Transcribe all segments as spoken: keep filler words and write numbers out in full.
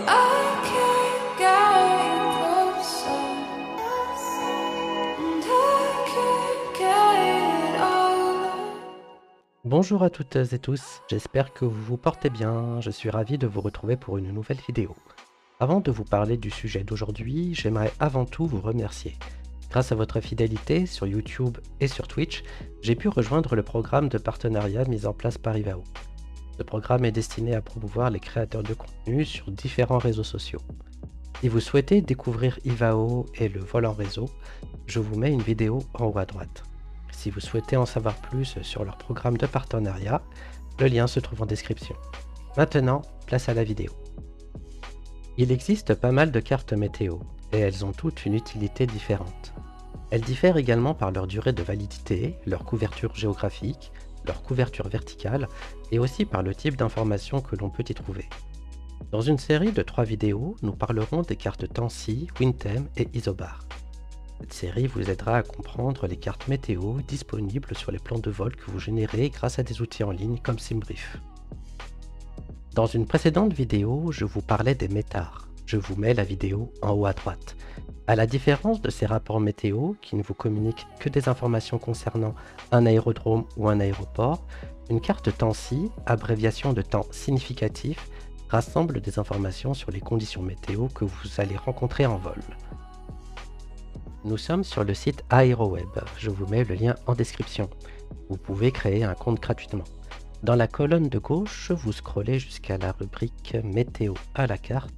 Bonjour à toutes et tous, j'espère que vous vous portez bien, je suis ravi de vous retrouver pour une nouvelle vidéo. Avant de vous parler du sujet d'aujourd'hui, j'aimerais avant tout vous remercier. Grâce à votre fidélité sur YouTube et sur Twitch, j'ai pu rejoindre le programme de partenariat mis en place par Ivao. Ce programme est destiné à promouvoir les créateurs de contenu sur différents réseaux sociaux. Si vous souhaitez découvrir Ivao et le vol en réseau, je vous mets une vidéo en haut à droite. Si vous souhaitez en savoir plus sur leur programme de partenariat, le lien se trouve en description. Maintenant, place à la vidéo. Il existe pas mal de cartes météo, et elles ont toutes une utilité différente. Elles diffèrent également par leur durée de validité, leur couverture géographique, leur couverture verticale, et aussi par le type d'informations que l'on peut y trouver. Dans une série de trois vidéos, nous parlerons des cartes Tansi, Wintem et Isobar. Cette série vous aidera à comprendre les cartes météo disponibles sur les plans de vol que vous générez grâce à des outils en ligne comme SimBrief. Dans une précédente vidéo, je vous parlais des métars. Je vous mets la vidéo en haut à droite. À la différence de ces rapports météo qui ne vous communiquent que des informations concernant un aérodrome ou un aéroport, une carte Tansi, abréviation de temps significatif, rassemble des informations sur les conditions météo que vous allez rencontrer en vol. Nous sommes sur le site AeroWeb, je vous mets le lien en description. Vous pouvez créer un compte gratuitement. Dans la colonne de gauche, vous scrollez jusqu'à la rubrique météo à la carte.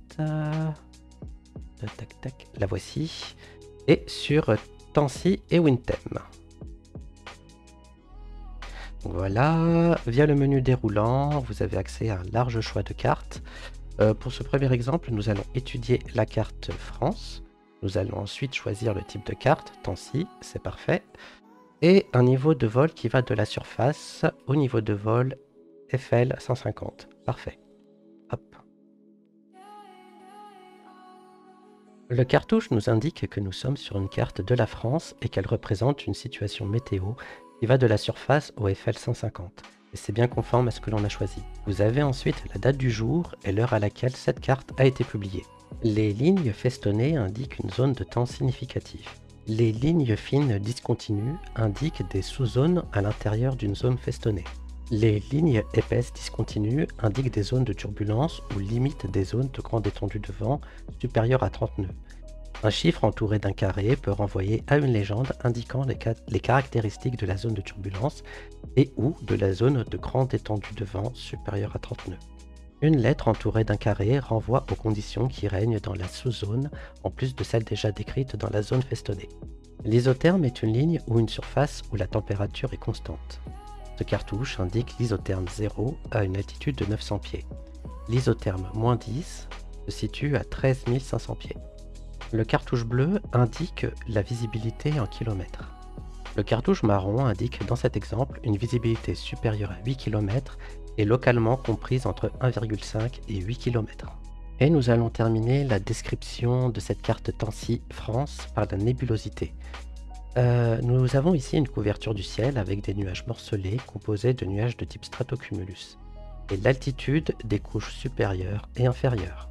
Tac, tac, la voici. Et sur Tansi et Wintem. Voilà, via le menu déroulant, vous avez accès à un large choix de cartes. Euh, pour ce premier exemple, nous allons étudier la carte France. Nous allons ensuite choisir le type de carte, Tansi, c'est parfait, et un niveau de vol qui va de la surface au niveau de vol F L cent cinquante. Parfait. Hop. Le cartouche nous indique que nous sommes sur une carte de la France et qu'elle représente une situation météo qui va de la surface au F L cent cinquante. Et c'est bien conforme à ce que l'on a choisi. Vous avez ensuite la date du jour et l'heure à laquelle cette carte a été publiée. Les lignes festonnées indiquent une zone de temps significatif. Les lignes fines discontinues indiquent des sous-zones à l'intérieur d'une zone festonnée. Les lignes épaisses discontinues indiquent des zones de turbulence ou limitent des zones de grande étendue de vent supérieures à trente nœuds. Un chiffre entouré d'un carré peut renvoyer à une légende indiquant les, ca les caractéristiques de la zone de turbulence et ou de la zone de grande étendue de vent supérieure à trente nœuds. Une lettre entourée d'un carré renvoie aux conditions qui règnent dans la sous-zone, en plus de celles déjà décrites dans la zone festonnée. L'isotherme est une ligne ou une surface où la température est constante. Ce cartouche indique l'isotherme zéro à une altitude de neuf cents pieds. L'isotherme moins dix se situe à treize mille cinq cents pieds. Le cartouche bleu indique la visibilité en kilomètres. Le cartouche marron indique dans cet exemple une visibilité supérieure à huit kilomètres et localement comprise entre un virgule cinq et huit kilomètres. Et nous allons terminer la description de cette carte Tansi France par la nébulosité. Euh, nous avons ici une couverture du ciel avec des nuages morcelés composés de nuages de type stratocumulus et l'altitude des couches supérieures et inférieures.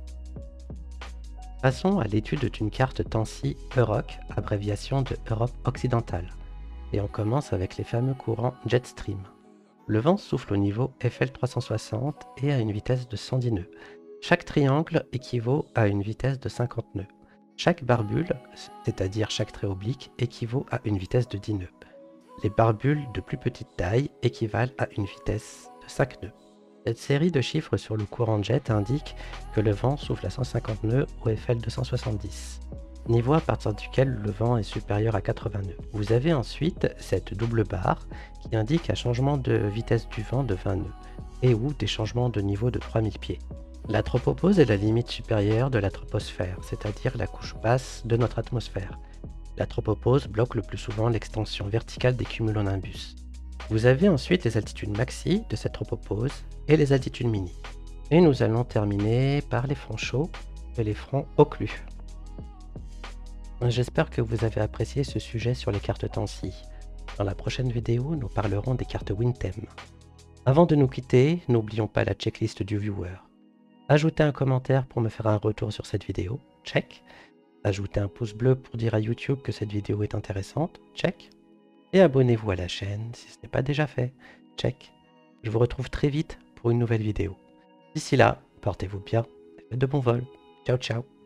Passons à l'étude d'une carte Tansi Euroc, abréviation de Europe occidentale. Et on commence avec les fameux courants Jetstream. Le vent souffle au niveau F L trois cent soixante et à une vitesse de cent dix nœuds. Chaque triangle équivaut à une vitesse de cinquante nœuds. Chaque barbule, c'est-à-dire chaque trait oblique, équivaut à une vitesse de dix nœuds. Les barbules de plus petite taille équivalent à une vitesse de cinq nœuds. Cette série de chiffres sur le courant jet indique que le vent souffle à cent cinquante nœuds au F L deux cent soixante-dix. Niveau à partir duquel le vent est supérieur à quatre-vingts nœuds. Vous avez ensuite cette double barre qui indique un changement de vitesse du vent de vingt nœuds et ou des changements de niveau de trois mille pieds. La tropopause est la limite supérieure de la troposphère, c'est-à-dire la couche basse de notre atmosphère. La tropopause bloque le plus souvent l'extension verticale des cumulonimbus. Vous avez ensuite les altitudes maxi de cette tropopause et les altitudes mini. Et nous allons terminer par les fronts chauds et les fronts occlus. J'espère que vous avez apprécié ce sujet sur les cartes Tansi. Dans la prochaine vidéo, nous parlerons des cartes Wintem. Avant de nous quitter, n'oublions pas la checklist du viewer. Ajoutez un commentaire pour me faire un retour sur cette vidéo. Check. Ajoutez un pouce bleu pour dire à YouTube que cette vidéo est intéressante. Check. Et abonnez-vous à la chaîne si ce n'est pas déjà fait. Check. Je vous retrouve très vite pour une nouvelle vidéo. D'ici là, portez-vous bien et faites de bons vols. Ciao, ciao.